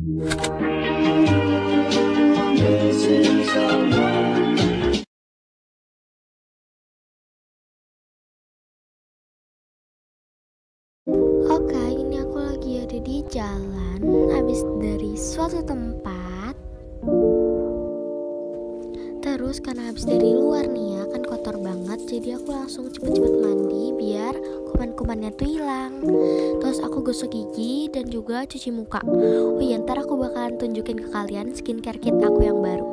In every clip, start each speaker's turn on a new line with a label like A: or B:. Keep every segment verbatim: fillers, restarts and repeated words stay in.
A: Oke, ini aku lagi ada di jalan abis dari suatu tempat. Terus karena habis dari luar nih ya, kan kotor banget, jadi aku langsung cepet-cepet mandi biar kuman-kumannya tuh hilang. Terus aku gosok gigi dan juga cuci muka. Oh iya, ntar aku bakalan tunjukin ke kalian skincare kit aku yang baru.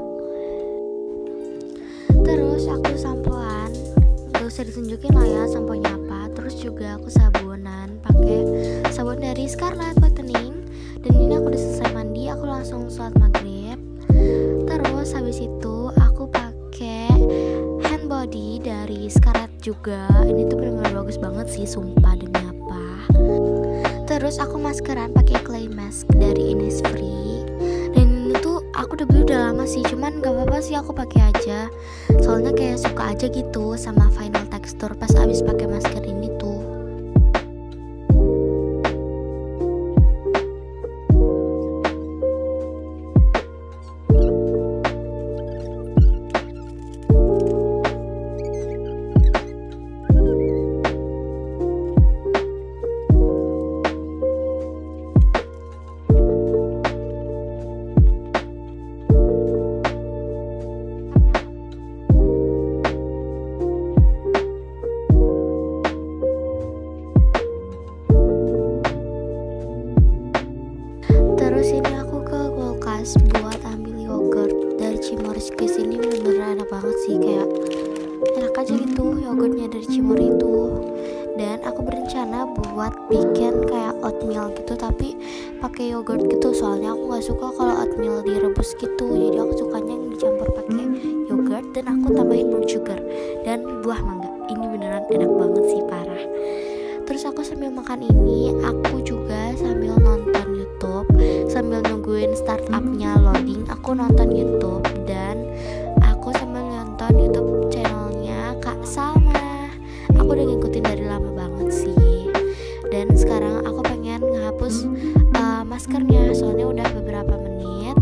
A: Terus aku sampoan, gak usah ditunjukin lah ya samponya apa. Terus juga aku sabunan, pakai sabun dari Scarlett Whitening. Dan ini aku udah selesai mandi, aku langsung sholat maghrib. Terus habis itu aku pakai hand body dari Scarlett juga. Ini tuh benar-benar bagus banget sih, sumpah demi apa. Terus aku maskeran pakai clay mask dari Innisfree. Dan ini tuh aku udah beli udah lama sih, cuman gak apa-apa sih aku pakai aja. Soalnya kayak suka aja gitu sama final texture pas abis pakai masker ini tuh. Terus ini aku ke kulkas buat ambil yogurt dari Cimory Squeeze. Ini bener-bener enak banget sih, kayak enak aja gitu yogurtnya dari Cimory itu. Dan aku berencana buat bikin kayak oatmeal gitu tapi pakai yogurt gitu, soalnya aku nggak suka kalau oatmeal direbus gitu. Jadi aku sukanya yang dicampur pakai yogurt dan aku tambahin brown sugar dan buah mangga. Ini beneran enak banget sih, parah. Terus aku sambil makan ini, aku juga sambil nonton YouTube, sambil nungguin startupnya loading, aku nonton YouTube. Dan aku sambil nonton YouTube channelnya Kak Salma. Aku udah ngikutin dari lama banget sih. Dan sekarang aku pengen ngehapus uh, maskernya, soalnya udah beberapa menit.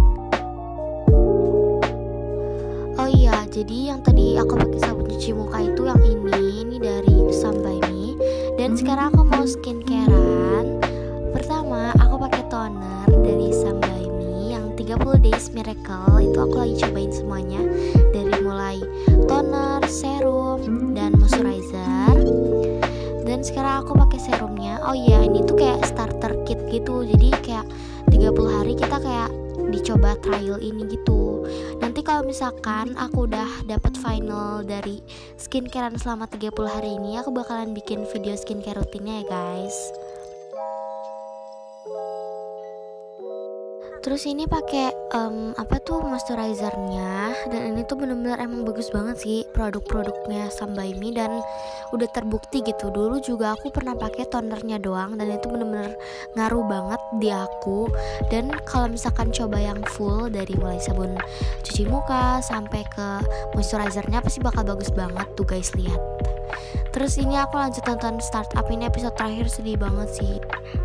A: Oh iya, jadi yang tadi aku pakai sabun cuci muka itu yang ini, ini dari Sam by Me. Dan sekarang aku mau skincarean. Pertama aku pakai toner dari Sam by Me yang tiga puluh days miracle. Itu aku lagi cobain semuanya, dari mulai toner, serum, dan moisturizer. Dan sekarang aku pakai serumnya. Oh iya, ini tuh kayak starter kit gitu. Jadi kayak tiga puluh hari kita kayak dicoba trial ini gitu. Nanti kalau misalkan aku udah dapet final dari skincarean selama tiga puluh hari ini, aku bakalan bikin video skincare rutinnya ya guys. Terus ini pakai um, apa tuh moisturizernya, dan ini tuh bener-bener emang bagus banget sih produk-produknya Sam by Me, dan udah terbukti gitu. Dulu juga aku pernah pakai tonernya doang dan itu bener-bener ngaruh banget di aku. Dan kalau misalkan coba yang full dari mulai sabun cuci muka sampai ke moisturizernya pasti bakal bagus banget tuh guys, lihat. Terus ini aku lanjut nonton startup, ini episode terakhir, sedih banget sih.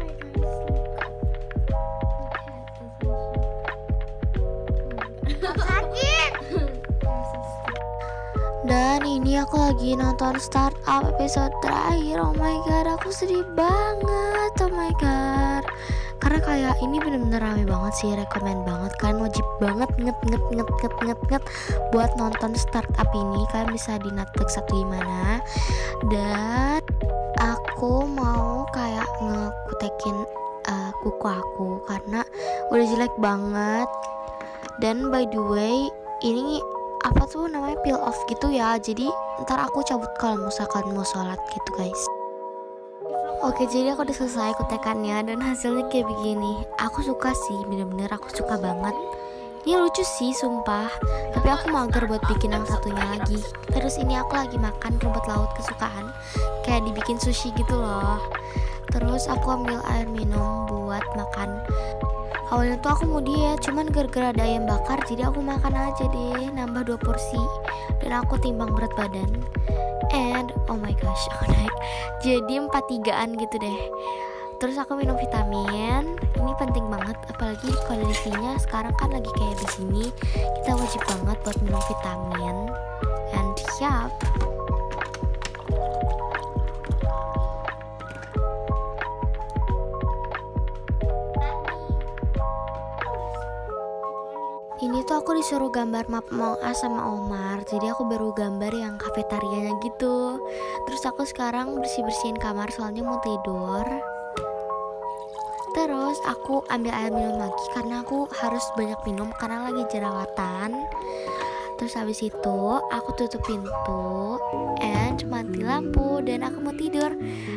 A: Dan ini aku lagi nonton startup episode terakhir. Oh my god, aku sedih banget. Oh my god, karena kayak ini bener-bener rame banget sih, rekomen banget kan, wajib banget nget nget nget nget nget nget buat nonton startup ini. Kalian bisa di Netflix atau gimana. Dan aku mau kayak ngekutekin uh, kuku aku karena udah jelek banget. Dan by the way, ini apa tuh namanya, peel off gitu ya. Jadi ntar aku cabut kalau misalkan mau sholat gitu guys. Oke, jadi aku udah selesai kutekannya dan hasilnya kayak begini. Aku suka sih, bener-bener aku suka banget. Ini lucu sih sumpah, tapi aku mager buat bikin yang satunya lagi. Terus ini aku lagi makan rumput laut kesukaan, kayak dibikin sushi gitu loh. Terus aku ambil air minum buat makan. Awalnya tuh aku mau diet, cuman gara-gara ada ayam bakar jadi aku makan aja deh, nambah dua porsi. Dan aku timbang berat badan, and oh my gosh, aku naik jadi empat tigaan gitu deh. Terus aku minum vitamin. Ini penting banget, apalagi kondisinya sekarang kan lagi kayak begini. Kita wajib banget buat minum vitamin. And yup. Ini tuh aku disuruh gambar map Among Us sama Omar. Jadi aku baru gambar yang kafetarianya gitu. Terus aku sekarang bersih-bersihin kamar soalnya mau tidur. Terus aku ambil air minum lagi karena aku harus banyak minum karena lagi jerawatan. Terus habis itu aku tutup pintu and mati lampu dan aku mau tidur.